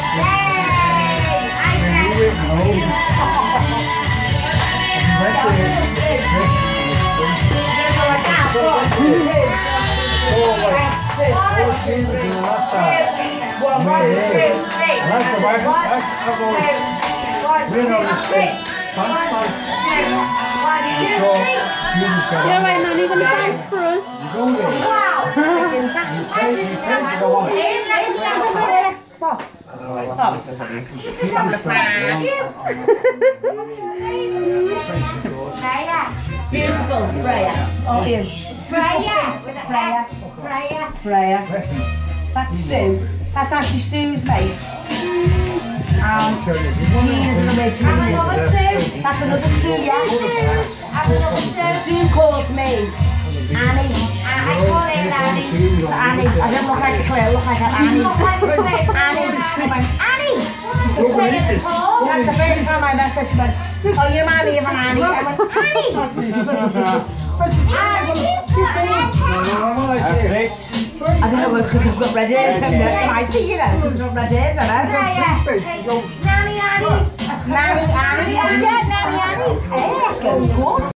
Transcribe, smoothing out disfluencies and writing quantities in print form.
Yeah, right, Nanny, when it's nice for us. Beautiful, Freya. Oh, Ian. Freya. That's Sue. That's actually Sue's mate. Gina's another Sue. That's another Sue, yeah? Sue called me Annie. I call her Nanny. Annie. I don't look like a Claire, I look like an Annie. Annie! That's the first time I met her. She went, oh, you're my name, Annie. I went, Annie! I don't know what's because I've got red hair. Might be, you know, because I've got red hair. Nanny, Annie. Nanny, Annie. Yeah, Nanny, Annie. Hey, good.